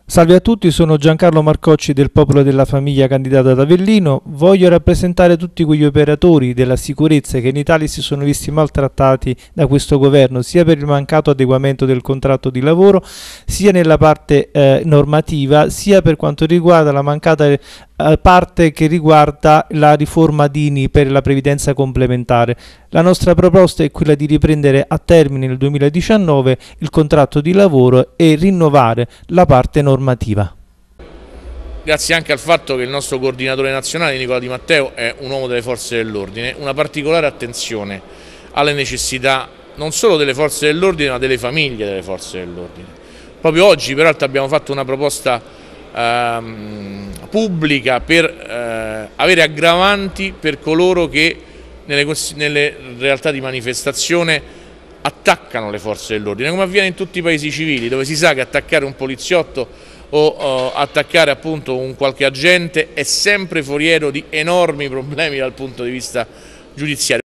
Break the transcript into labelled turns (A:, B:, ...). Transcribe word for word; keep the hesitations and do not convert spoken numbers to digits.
A: Salve a tutti, sono Giancarlo Marcocci del Popolo della Famiglia, candidato ad Avellino. Voglio rappresentare tutti quegli operatori della sicurezza che in Italia si sono visti maltrattati da questo governo, sia per il mancato adeguamento del contratto di lavoro, sia nella parte eh, normativa, sia per quanto riguarda la mancata eh, parte che riguarda la riforma Dini per la previdenza complementare. La nostra proposta è quella di riprendere a termine nel duemiladiciannove il contratto di lavoro e rinnovare la parte normativa.
B: Grazie anche al fatto che il nostro coordinatore nazionale Nicola Di Matteo è un uomo delle forze dell'ordine, una particolare attenzione alle necessità non solo delle forze dell'ordine ma delle famiglie delle forze dell'ordine. Proprio oggi peraltro abbiamo fatto una proposta ehm, pubblica per eh, avere aggravanti per coloro che nelle, nelle realtà di manifestazione attaccano le forze dell'ordine, come avviene in tutti i paesi civili, dove si sa che attaccare un poliziotto o uh, attaccare appunto un qualche agente è sempre foriero di enormi problemi dal punto di vista giudiziario.